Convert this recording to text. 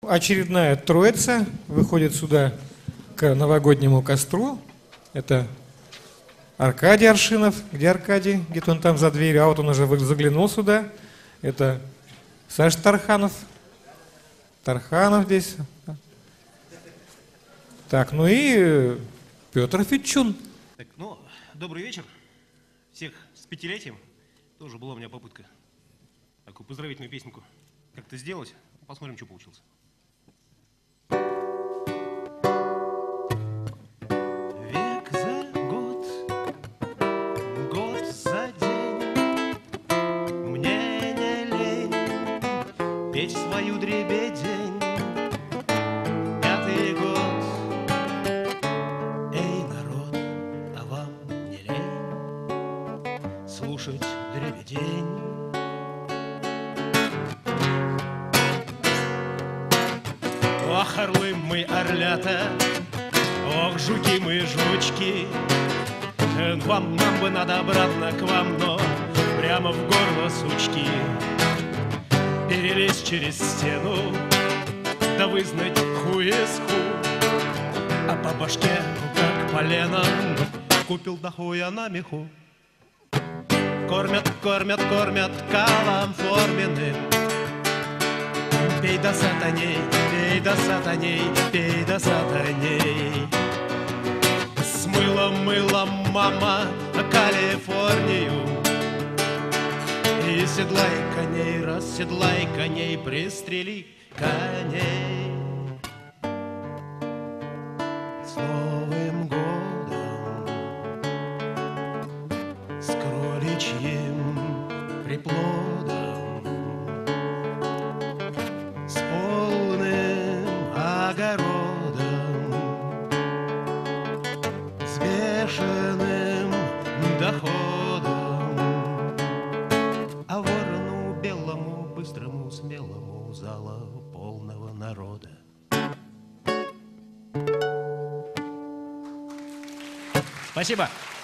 очередная троица выходит сюда к новогоднему костру. Это Аркадий Аршинов. Где Аркадий? Где-то он там за дверью, а вот он уже заглянул сюда. Это Саша Тарханов. Тарханов здесь. Так, ну и Петр Фитчун. Так, ну, добрый вечер. Всех с пятилетием. Тоже была у меня попытка такую поздравительную песенку как-то сделать. Посмотрим, что получилось. Век за год, год за день, мне не лень петь свою дребедень. Пятый год, эй, народ, а вам не лень слушать дребедень? Ох, орлы мы, орлята, ох, жуки мы, жучки, нам бы надо обратно к вам, но прямо в горло, сучки. Перелезть через стену, да вызнать хуесху, а по башке, как полено, купил до хуя на меху. Кормят, кормят, кормят калом форменным. Пей до сатаней, пей до сатаней, пей до сатаней. С мылом, мылом, мама, на Калифорнию. И седлай коней, расседлай коней, пристрели коней. С Новым годом, с кроличьим приплодом, с полным огородом, с бешеным доходом, а ворону белому, быстрому, смелому зала полного народа. Спасибо.